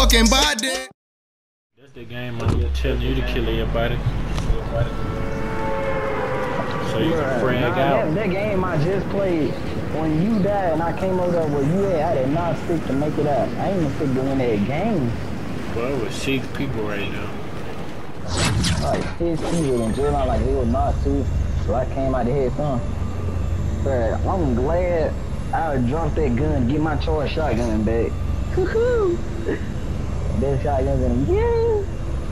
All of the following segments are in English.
fucking body. That's the game I'm telling you to kill everybody. So you can frag out. That game I just played, when you died and I came over there where you at, I did not stick to make it out. I ain't even stick to win that game. Well, it was 6 people right now. Like 6 people in jail, like it was not too. So I came out to head some. But I'm glad I dropped that gun, get my charge shotgun back. Woohoo! That shotgun's in the yeah.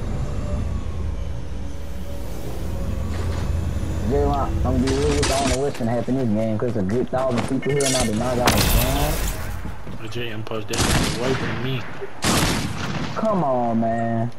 I'm gonna be real with you, I don't know what's gonna happen in this game, cause a good 1,000 people here now, they not got a gun. The JM post that away from me. Come on, man.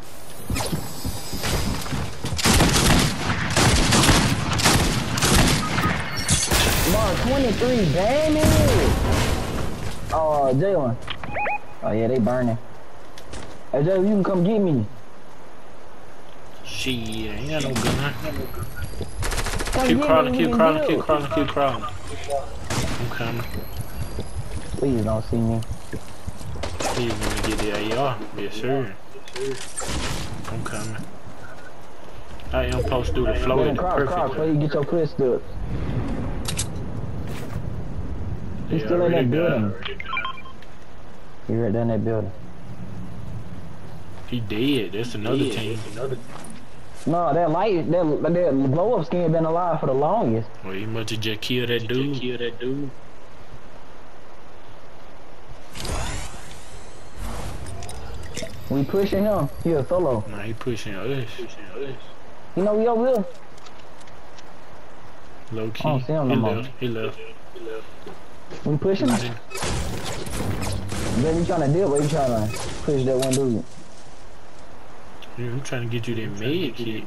Mark 23, damn it! Oh, Jalen. Oh yeah, they burning. Hey Jalen, you can come get me. Shit, ain't got no gun. Keep crawling. I'm coming. Please don't see me. Please let me get the AR. Yes, sir. I'm coming. I am supposed to do the flow in the perfect. Before you get your pistol. He's still in that building. He right down that building. He dead. That's another team. No, that blow up skin been alive for the longest. Well, he must have just killed that dude. We pushing him. He a solo. Nah, he pushing us. You know we over here. Low key. I don't see him no more. He left. We pushing him. Then you trying to deal with? You trying to push that one dude? Yeah, I'm trying to get you that med kit.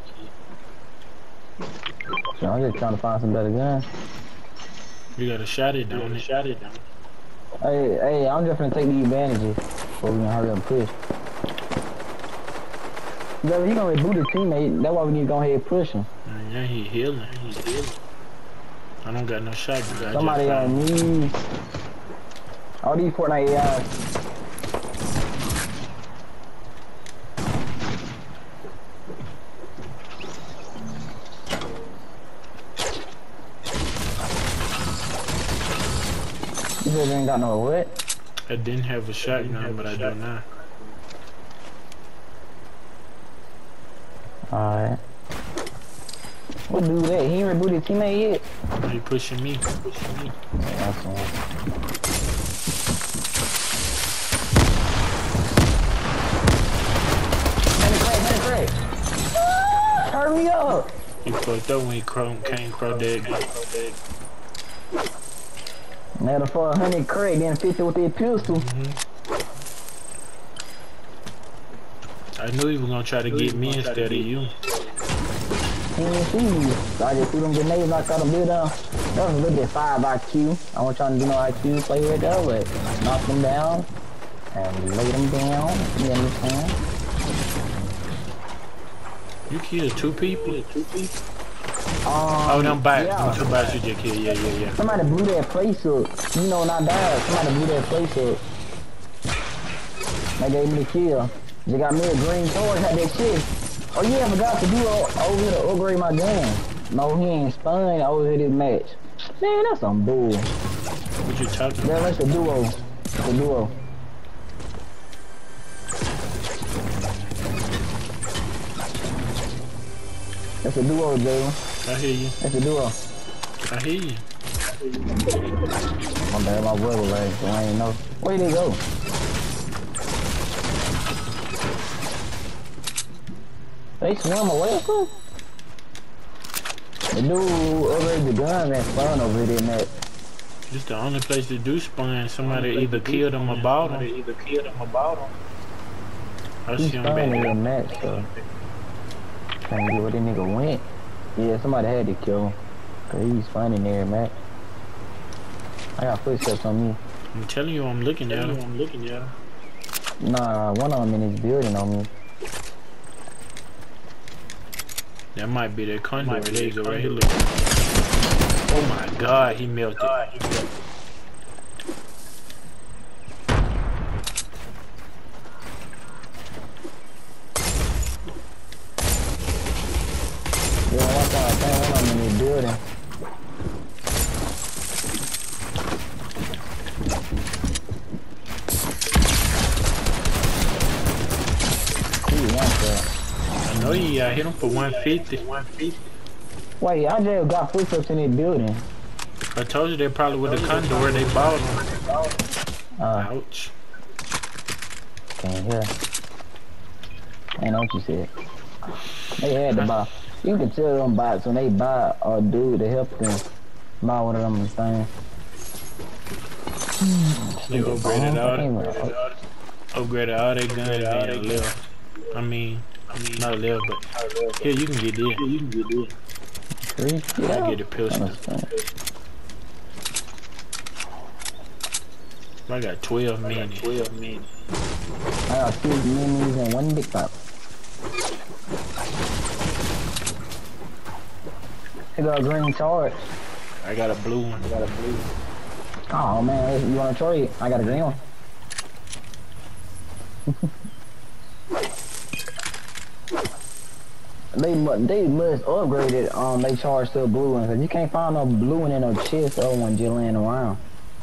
So I'm just trying to find some better guns. You got a shot it down. Hey, I'm just gonna take the advantages before we can hurry up and push. Brother, you gonna reboot his teammate, that's why we need to go ahead and push him. Yeah, he healing. I don't got no shot. Somebody on me. All these Fortnite AIs. You said you ain't got no what? I didn't have a shotgun, but I do now. Alright. What do that? He ain't rebooted his teammate yet? He pushing me. That's the one. Honey crack. Hurry me up! He fucked up when he came across that. Matter for 100 Craig, then 50 with that pistol. I knew he was gonna try to get me instead of you. He didn't see me. So I just threw them grenades, I got them build down. That was a little bit 5 IQ. I wasn't trying to do no IQ play right there, but knock them down and lay them down. You understand? You killed 2 people? Oh, them back. Yeah. 2 bats you just killed. Yeah. Somebody blew that place up. You know, not died. Somebody blew that place up. They gave me the kill. They got me a green sword, had that shit. Oh yeah, I forgot to do over here to upgrade my gun. No, he ain't spun over here this match. Man, that's some bull. What you talking about? Yeah, that's the duo. The duo. That's a duo, Jalen. I hear you. That's a duo. I hear you. My bad, my brother leg, so I ain't know. Where did he go? They swim away from? The dude upgraded the gun and spawned over here, Matt. This the only place to do spawn. Somebody either killed him or bought him. I see him back in there. the match, so. Trying to get where that nigga went. Yeah, somebody had to kill him. Cause he's finding there, Matt. I got footsteps on me. I'm telling you, I'm looking at him. Nah, one of them in his building on me. That might be that conduit. There you go, right here. Look. Oh my God, he melted. building. I know you hit him for 150. Wait, I just got footsteps in that building. I told you they probably with the condor they bought him. Ouch. Can't hear. I know what you said. They had to buy. You can tell them bots when they buy a dude to help them buy one of them things. They upgraded all their guns and left. I mean, not left, but here you can get this. Yeah. I get a pistol. I got 12 minutes. I got 2 minis and 1 big pop. I got a green charge. I got a blue one. Oh man, you wanna trade? I got a green one. They must upgrade it. They charge to a blue one because you can't find no blue one in no chest or one just laying around.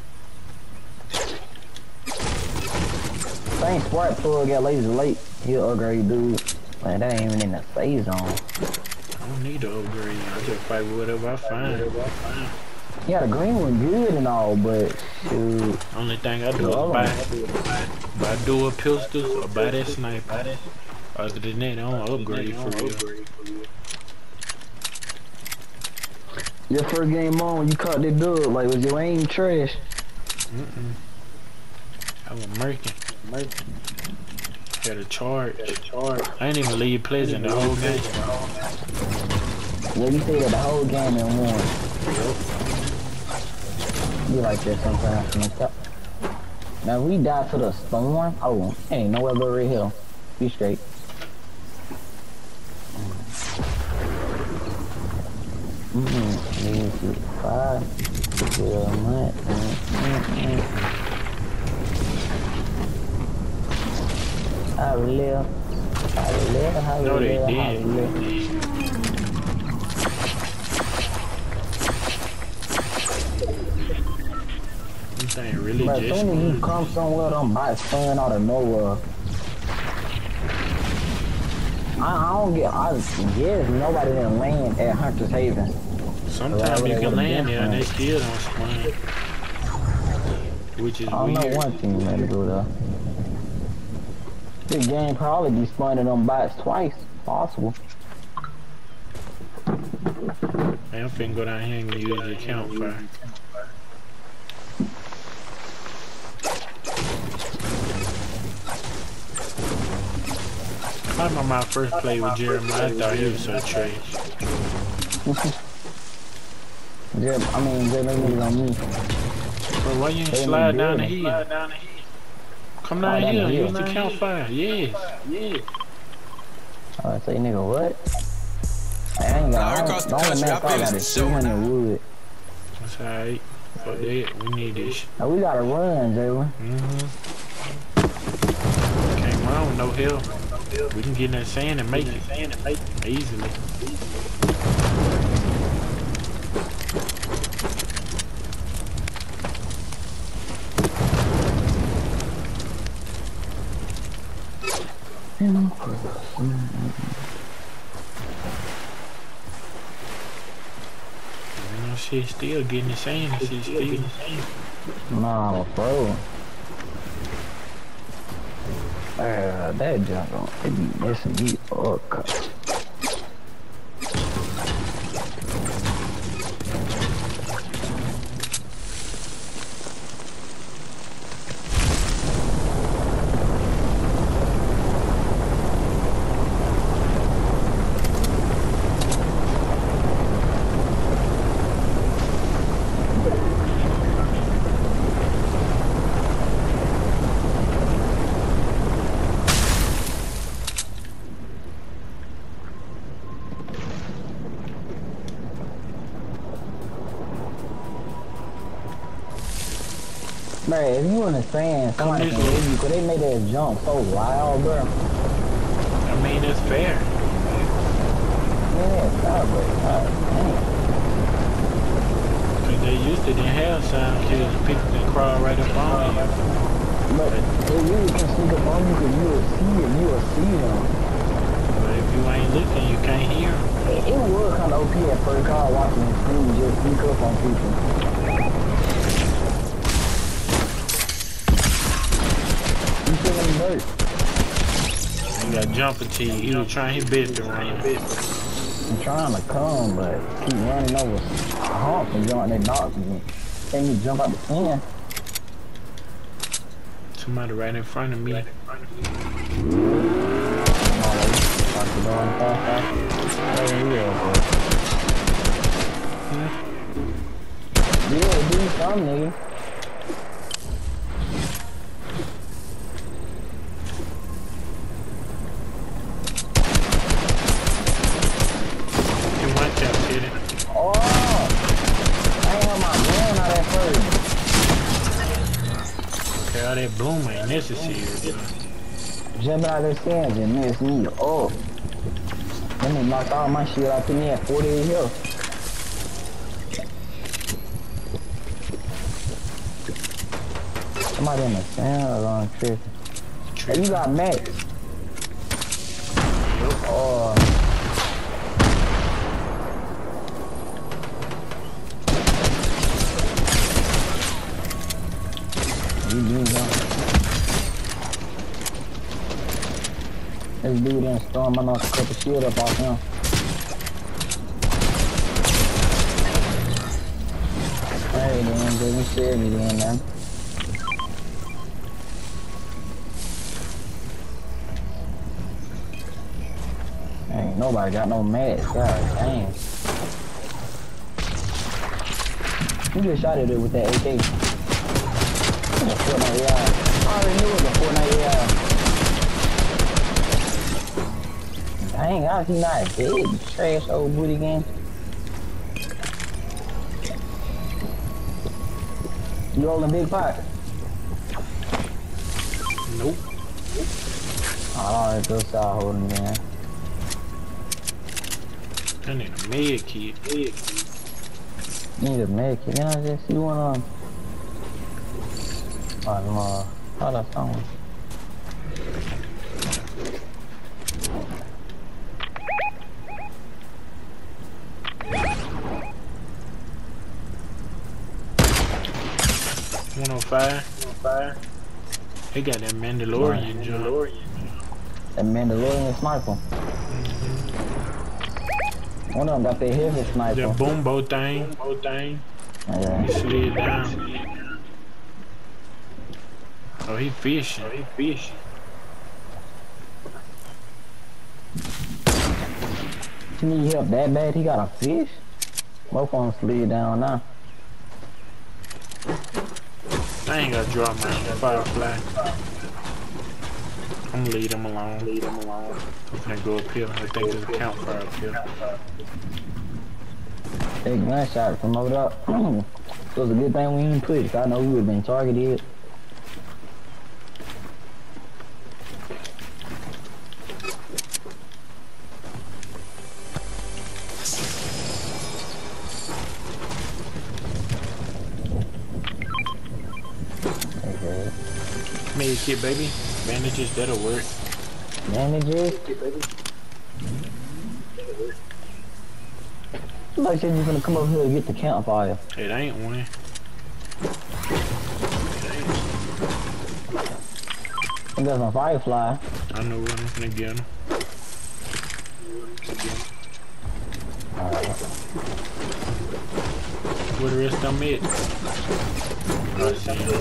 Same spark plug got laser late. He'll upgrade, dude. Man, that ain't even in the phase zone. I don't need to upgrade. I just fight with whatever I find. Yeah, the green one good and all, but shoot. Only thing I do is buy dual pistols or buy that sniper. Other than that, I don't upgrade for real. Your first game on, you caught that dub, like, was your aim trash? I was murking. Had a charge. I ain't even leave Pleasant the whole game. Yeah, you stayed at the whole game and won. You like that sometimes. Now we die to the storm. Oh, ain't nowhere but right here. Be straight. Need to 5, 12 months. I live. No, they did. This ain't really but just. As soon as you come somewhere, them bots flying out of nowhere. I guess nobody didn't land at Hunter's Haven. Sometimes you can land there and they still don't spawn. Which is weird. I know one thing you gotta do though. This game probably be spawning them bots twice, possible. Man, I'm finna go down here and use the campfire. I remember my first play with Jeremiah, I thought he was so trash. Jeremiah on me. Bro, why you ain't slide down the hill? Come down here, use the campfire. Yes. I say, nigga, what? I ain't got the only map I got is 200 wood. That's alright. Fuck that, we need this. Now we gotta run, Jalen. Can't run with no help. We can get in that sand and make it easily. Shit still getting the sand and shit still. Nah, bro. That junk it be messing me up. Bro, if you understand, somebody can hit you, because they made that jump so wild, bro. I mean, it's fair. Yeah, it's not, but, dang. They used to didn't have sound kills. People can crawl right up on you. But they really can sneak up on you because you will see it. You will see them. But if you ain't looking, you can't hear them. It was kind of OP at first. Car watching the screen just sneak up on people. You feel them hurt? You got jumper T. He was trying his best to run. I'm trying to come, but keep running over humps and jumping their knocks and can't even jump out the can. Somebody right in front of me. Yeah, do something, nigga. Oh! I ain't have my gun out at first. Okay, all that boom ain't necessary. Jumping out of their stands and mess me up. Let me knock all my shit out to me at 48 health. Somebody in the sand on tripping. Hey, you got Max. Oh. This dude in storm, I know to cut the shield up off him. Hey man, dude, you scared me then, man. Ain't nobody got no mats, god dang. You just shot at it with that AK. Fortnite AI. I already knew it was a Fortnite AI. Dang, how is he not dead? You trash old booty game. You holding big pot? Nope. Oh, it's just out holding, man. I need a med kit. Need a med kit. Can I just see one on? Oh no. Oh, that's someone. They got that Mandalorian jump. That Mandalorian sniper. One of them got their heavy sniper. That boombo thing. Yeah. He slid down. Oh, he fishing. You need help that bad? He got a fish? Both of them slid down now. I ain't gotta drop my firefly. I'm gonna leave them alone. I'm gonna go up here. I think there's a campfire up here. That gunshot from over there. It was a good thing we didn't put it. I know we would have been targeted. Med kit, baby. Bandages, that'll work. Bandages? Like said you're gonna come over here and get the campfire. It ain't one. I got some firefly. I know what I'm gonna get him. Alright. Where the rest of them at? I see him.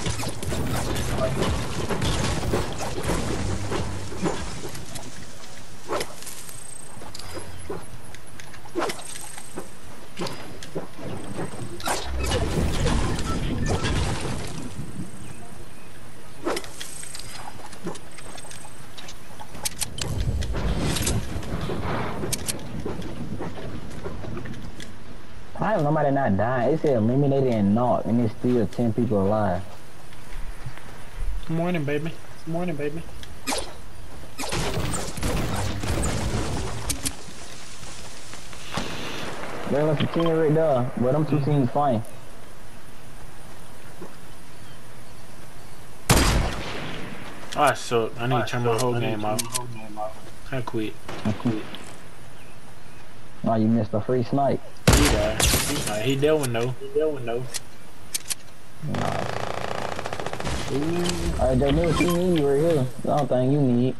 I have nobody not dying. It said eliminated and knocked, and it's still 10 people alive. Good morning, baby. Good morning, baby. There was a team right there, but them two teams fine. Oh, I suck. I need to turn my whole game off. I quit. Oh, you missed a free snipe. He died. He that one though. Nice. Alright, Joe Mills, you need right here. I don't think you need.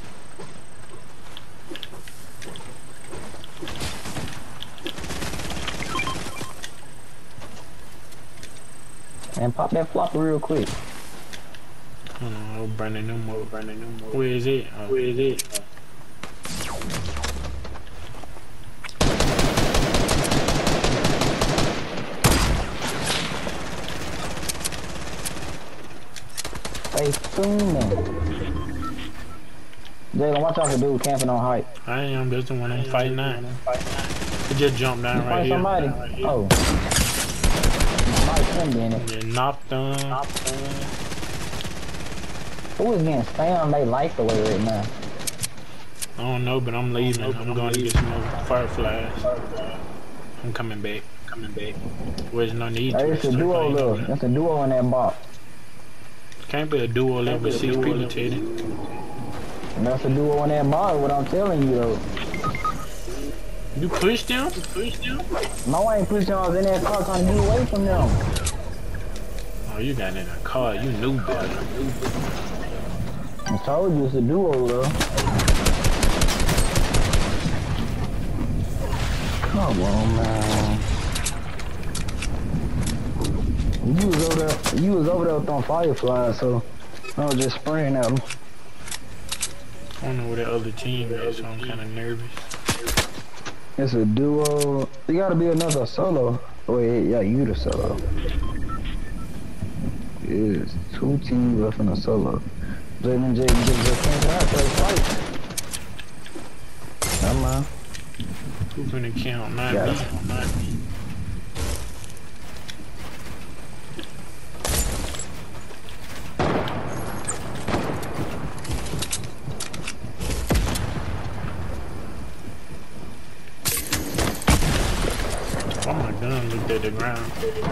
And pop that flopper real quick. Oh, Brandon Newmore. Where is it? Oh. Stay tuned. Jalen, watch out for dude camping on height. I am. That's the one I'm fighting now. He just jumped down right here. Somebody. Oh. Mike in it. Yeah, knocked them. Who is getting spammed their life away right now? I don't know, but I'm leaving. I'm going to get some more fireflies. I'm coming back. There's no need to. It's a duo though. That's a duo in that box. Can't be a duo left with 6 people, Teddy. And that's a duo in that box, what I'm telling you though. You pushed him? No, I ain't pushed them. I was in that car trying to get away from them. Oh, you got in a car. You knew better. I told you it's a duo though. Come on, man. You was over there throwing fireflies, so I was just spraying at them. I don't know where that other team is, so I'm kind of nervous. It's a duo. There gotta be another solo. Wait, yeah, you the solo. It's 2 teams left in a solo. Jalen J just came out for a fight. Come on. Who's gonna count? Not me. Oh, my gun looked at the ground.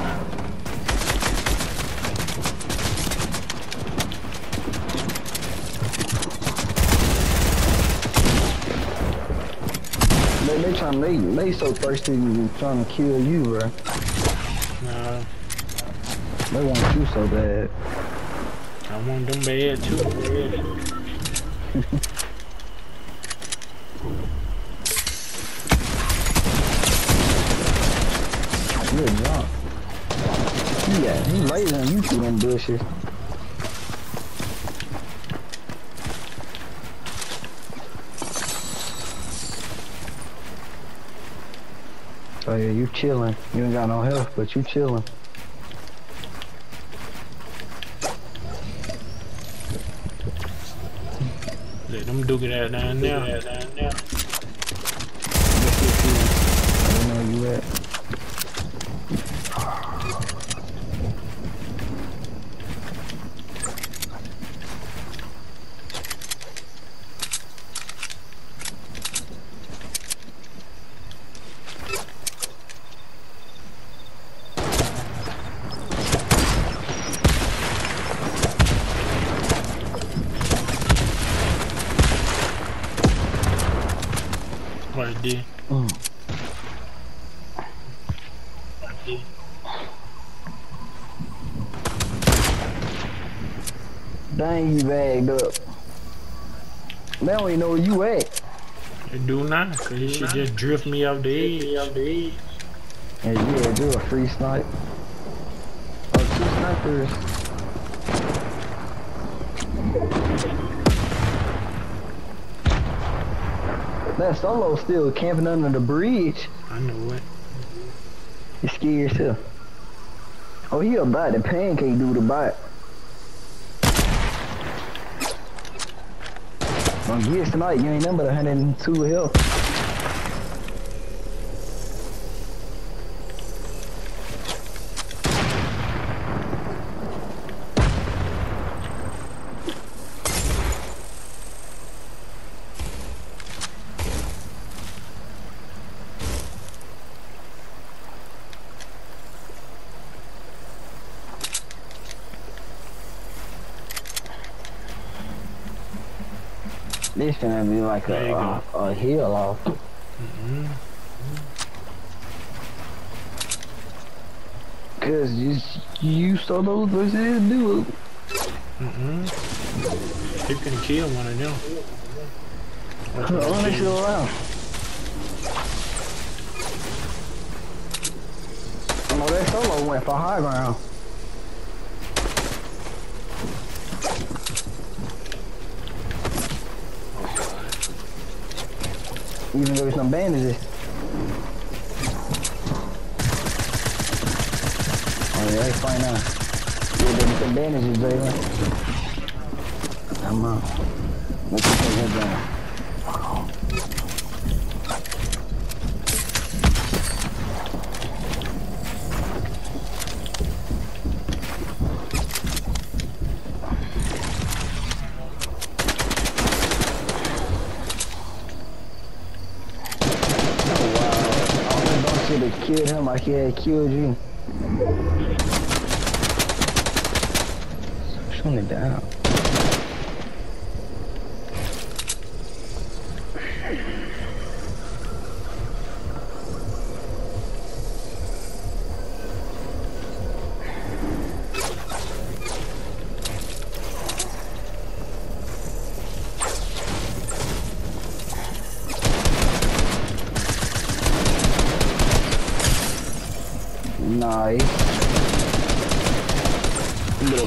They so thirsty trying to kill you, bro. Nah. They want you so bad. I want them bad too. Good job. Yeah, he lays on you through them bushes. Oh yeah, you chilling. You ain't got no health, but you chilling. Let them duke it out down there. I don't know where you at. Right there. Dang, you bagged up. They don't even know where you at. They do not, cause you should just drift me off the edge. Yeah, do a free snipe. Oh, 2 snipers. That solo still camping under the bridge. I know it. He's scared too. Oh, he a bot. The pancake dude a bot. On gears tonight, you ain't nothing but 102 health. This finna be like a heal off. Cause you saw those versus do it. You can kill one of them. Only still around. Oh, that solo went for high ground. Even though there's some bandages. Oh yeah, it's fine now. Yeah, there's some bandages, Jalen. Come on. Let's take that down. Should have killed him like he had killed you. Shoot me down. Nice. Look.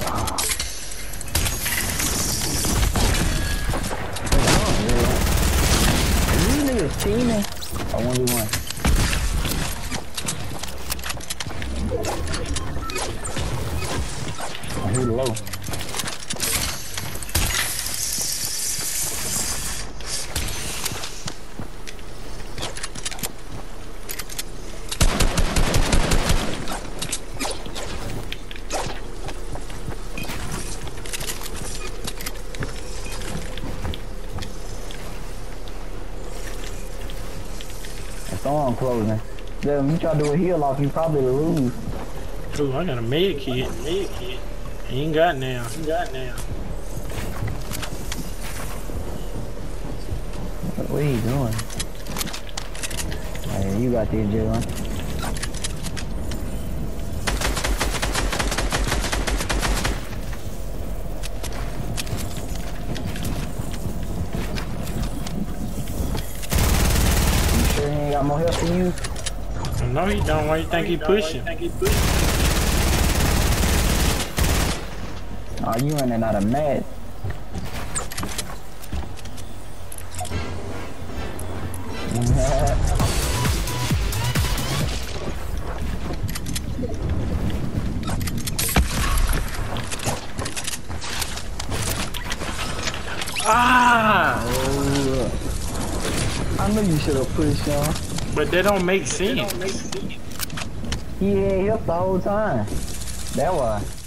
These niggas teaming. I 1v1. Oh, he's low. Storm closing. Then you try to do a heal off, you probably lose. Ooh, I got a med kit. He ain't got now. What are you doing? Hey, you got this, Jalen. Got more health than you? No, he don't. Why you think he pushing? Oh, you running out of mad. Ah! Oh, I knew you should have pushed, y'all. But that don't make sense. He ain't helped the whole time. That why.